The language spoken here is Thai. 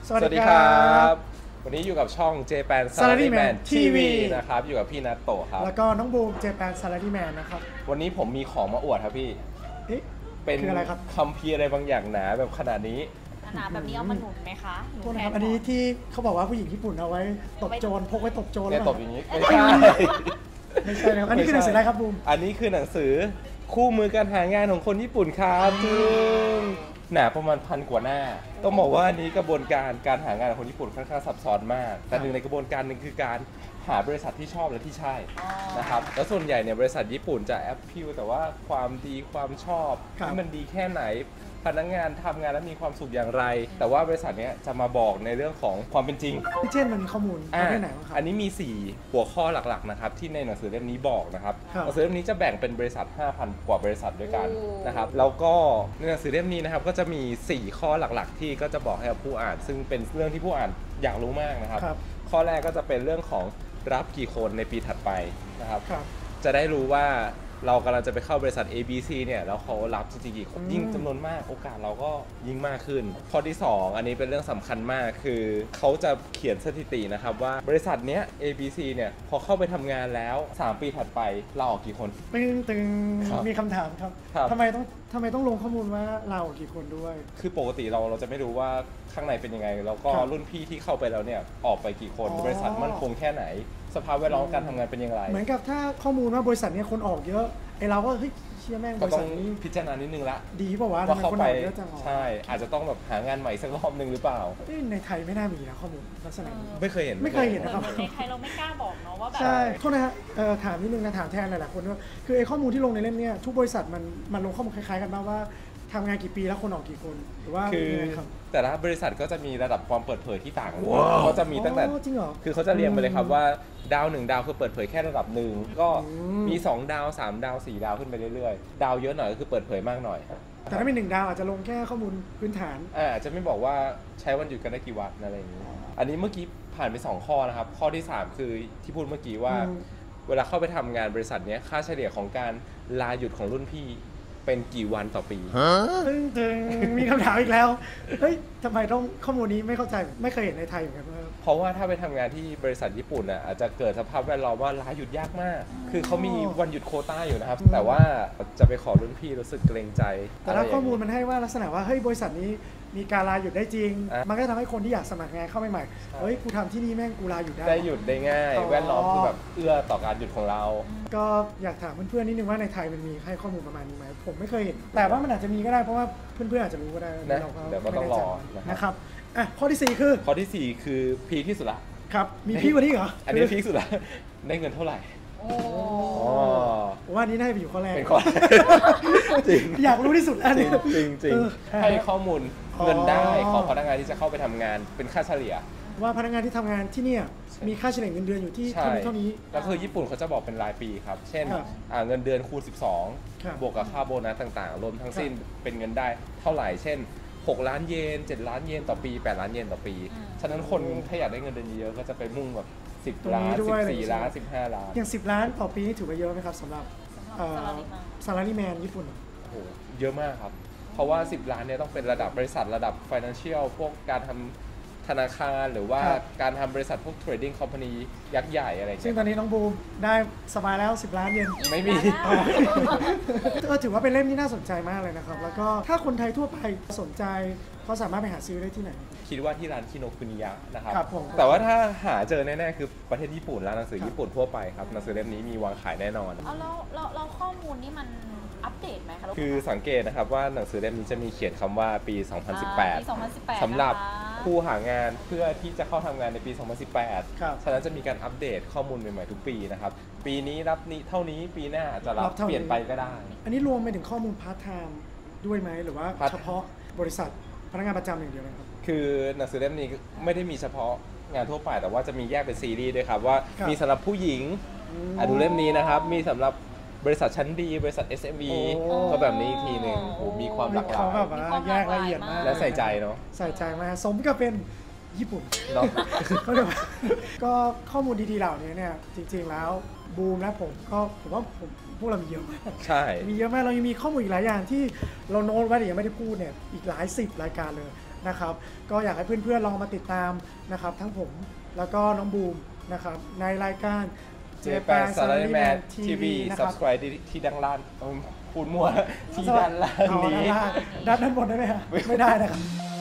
สวัสดีครับวันนี้อยู่กับช่อง Japan Salaryman TV นะครับอยู่กับพี่นัทโตะครับแล้วก็น้องบูม Japan Salaryman นะครับวันนี้ผมมีของมาอวดครับพี่เป็นคืออะไรครับคัมภีร์อะไรบางอย่างหนาแบบขนาดนี้หนาแบบนี้เอามาหนุนไหมคะหนุนโทษแทนะครับนอันนี้ที่เขาบอกว่าผู้หญิงญี่ปุ่นเอาไว้ตบโจรพกไว้ตบโจรเนี่ยแล้วตบอย่างนี้ไม่ใช่ไม่ใช่นะครับอันนี้คือหนังสืออะไรครับบูมอันนี้คือหนังสือคู่มือการหางานของคนญี่ปุ่นครับซึ่งหนาประมาณ1,000 กว่าหน้าต้องบอกว่าอันนี้กระบวนการหางานของคนญี่ปุ่นค่อนข้างซับซ้อนมากแต่หนึ่งในกระบวนการหนึ่งคือการหาบริษัทที่ชอบและที่ใช่นะครับแล้วส่วนใหญ่เนี่ยบริษัทญี่ปุ่นจะแอปพิวแต่ว่าความดีความชอบที่มันดีแค่ไหนพนักงานทำงานแล้วมีความสุขอย่างไรแต่ว่าบริษัทนี้จะมาบอกในเรื่องของความเป็นจริงเช่นมันมีข้อมูลประเภทไหนบ้างครับอันนี้มี4หัวข้อหลักๆนะครับที่ในหนังสือเล่มนี้บอกนะครับครับหนังสือเล่มนี้จะแบ่งเป็นบริษัท 5,000 กว่าบริษัทด้วยกันนะครับแล้วก็ในหนังสือเล่มนี้นะครับก็จะมี4ข้อหลักๆที่ก็จะบอกให้กับผู้อ่านซึ่งเป็นเรื่องที่ผู้อ่านอยากรู้มากนะครับข้อแรกก็จะเป็นเรื่องของรับกี่คนในปีถัดไปนะครับจะได้รู้ว่าเรากำลังจะไปเข้าบริษัท ABC เนี่ยแล้วเขารับจริงๆกี่คนยิ่งจำนวนมากโอกาสเราก็ยิ่งมากขึ้นข้อที่2อันนี้เป็นเรื่องสำคัญมากคือเขาจะเขียนสถิตินะครับว่าบริษัทเนี้ย ABC เนี่ยพอเข้าไปทำงานแล้ว3ปีถัดไปเราออกกี่คนตึงมีคำถามครับทำไมต้องลงข้อมูลว่าเราออกกี่คนด้วยคือปกติเราจะไม่รู้ว่าข้างในเป็นยังไงแล้วก็รุ่นพี่ที่เข้าไปแล้วเนี่ยออกไปกี่คนบริษัทมั่นคงแค่ไหนสภาพแวดล้อมการทำงานเป็นอย่างไรเหมือนกับถ้าข้อมูลว่าบริษัทนี้คนออกเยอะไอเราก็เฮ้ยเชื่อแม่งบริษัทนี้พิจารณานิดนึงละดีป่าวะว่าเข้าไปใช่อาจจะต้องแบบหางานใหม่สักรอบนึงหรือเปล่าในไทยไม่น่ามีนะข้อมูลลักษณะนี้ไม่เคยเห็นนะครับในไทยเราไม่กล้าบอกเนาะว่าแบบใช่โทษนะฮะถามนิดนึงนะถามแทนหลายๆคนว่าคือไอข้อมูลที่ลงในเล่มนี้ทุกบริษัทมันลงข้อมูลคล้ายๆกันบ้างว่าทำงานกี่ปีแล้วคนออกกี่คนหรือว่าคือแต่ละบริษัทก็จะมีระดับความเปิดเผยที่ต่างกันเขาจะมีตั้งแต่คือเขาจะเรียงไปเลยครับว่าดาว1 ดาวคือเปิดเผยแค่ระดับ1ก็มี2 ดาว3 ดาว4 ดาวขึ้นไปเรื่อยๆดาวเยอะหน่อยก็คือเปิดเผยมากหน่อยแต่ถ้าเป็น1 ดาวอาจจะลงแค่ข้อมูลพื้นฐานอาจจะไม่บอกว่าใช้วันหยุดกันได้กี่วันอะไรอย่างนี้อันนี้เมื่อกี้ผ่านไป2ข้อนะครับข้อที่3คือที่พูดเมื่อกี้ว่าเวลาเข้าไปทำงานบริษัทนี้ค่าเฉลี่ยของการลาหยุดของรุ่นพี่เป็นกี่วันต่อปีมีคำถามอีกแล้วเฮ้ยทำไมต้องข้อมูลนี้ไม่เข้าใจไม่เคยเห็นในไทยเหมือนกันเพราะว่าถ้าไปทำงานที่บริษัทญี่ปุ่นอ่ะอาจจะเกิดสภาพแวดล้อมว่าลาหยุดยากมากคือเขามีวันหยุดโควต้าอยู่นะครับแต่ว่าจะไปขอรุ่นพี่รู้สึกเกรงใจแต่ถ้าข้อมูลมันให้ว่าลักษณะว่าเฮ้ยบริษัทนี้มีการลาหยุดได้จริงมันก็ทำให้คนที่อยากสมัครงานเข้าใหม่ๆเฮ้ยกูทำที่นี่แม่งกูลาหยุดได้หยุดได้ง่ายแวดล้อมคือแบบเอื้อต่อการหยุดของเราก็อยากถามเพื่อนๆนิดนึงว่าในไทยมันมีให้ข้อมูลประมาณนี้ไหมผมไม่เคยเห็นแต่ว่ามันอาจจะมีก็ได้เพราะว่าเพื่อนๆอาจจะรู้ก็ได้นะเดี๋ยวก็ต้องรอนะครับข้อที่4คือข้อที่4คือพีคที่สุดละครับมีพีคกว่านี้เหรออันนี้พีคสุดละได้เงินเท่าไหร่ว่านี้น่าจะอยู่ข้อแรกเป็นข้อจริงอยากรู้ที่สุดอันนี้จริงให้ข้อมูลเงินได้ของพนักงานที่จะเข้าไปทำงานเป็นค่าเฉลี่ยว่าพนักงานที่ทำงานที่นี่มีค่าเฉลี่ยเงินเดือนอยู่ที่เท่านี้แล้วคือญี่ปุ่นเขาจะบอกเป็นรายปีครับเช่นเงินเดือนคูณ12บวกกับค่าโบนัสต่างๆรวมทั้งสิ้นเป็นเงินได้เท่าไหร่เช่น6 ล้านเยน7 ล้านเยนต่อปี8 ล้านเยนต่อปีฉะนั้นคนถ้าอยากได้เงินเดือนเยอะก็จะไปมุ่งแบบ10 ล้าน14 ล้าน15 ล้านอย่าง10 ล้านต่อปีถือว่าเยอะไหมครับสำหรับซาลารีแมนญี่ปุ่นโอ้โหเยอะมากครับเพราะว่า10 ล้านเนี่ยต้องเป็นระดับบริษัทระดับ financial พวกการทำธนาคารหรือว่าการทำบริษัทพวก trading company ยักษ์ใหญ่อะไรซึ่งตอนนี้น้องบูมได้สบายแล้ว10 ล้านเยนไม่มีก็ถือว่าเป็นเล่มที่น่าสนใจมากเลยนะครับแล้วก็ถ้าคนไทยทั่วไปสนใจเขาสามารถไปหาซื้อได้ที่ไหนคิดว่าที่ร้านคิโนคุนิยะนะครับแต่ว่าถ้าหาเจอแน่ๆคือประเทศญี่ปุ่นร้านหนังสือญี่ปุ่นทั่วไปครับหนังสือเล่มนี้มีวางขายแน่นอนแล้วข้อมูลนี่มันอัปเดตไหมคะคือสังเกตนะครับว่าหนังสือเล่มนี้จะมีเขียนคำว่าปี 2018 สำหรับผู้หางานเพื่อที่จะเข้าทำงานในปี 2018 ฉะนั้นจะมีการอัปเดตข้อมูลใหม่ๆทุกปีนะครับปีนี้รับนี้เท่านี้ปีหน้าจะรับเปลี่ยนไปก็ได้อันนี้รวมไปถึงข้อมูลพาร์ทไทม์ด้วยไหมหรือว่าเฉพาะบริษัทพนักงานประจำอย่างเดียวนะครับคือหนังสือเล่มนี้ไม่ได้มีเฉพาะงานทั่วไปแต่ว่าจะมีแยกเป็นซีรีส์ด้วยครับว่ามีสำหรับผู้หญิงดูเล่มนี้นะครับมีสำหรับบริษัทชั้นดีบริษัท SME ก็แบบนี้อีกทีหนึ่งมีความหลากหลายแยกละเอียดมากและใส่ใจเนาะใส่ใจมากสมกับเป็นญี่ปุ่นเนาะก็ข้อมูลดีๆเหล่านี้เนี่ยจริงๆแล้วบูมและผมว่าพวกเรามีเยอะมากใช่มีเยอะมากเรายังมีข้อมูลอีกหลายอย่างที่เราโน้ตไว้แต่ยังไม่ได้พูดเนี่ยอีกหลาย10 รายการเลยนะครับก็อยากให้เพื่อนๆลองมาติดตามนะครับทั้งผมแล้วก็น้องบูมนะครับในรายการ Japan Salaryman TV นะครับ subscribe ที่ด้านล่างพูดมั่วที่ด้านล่างนี้ด้านบนได้ไหมครับไม่ได้นะครับ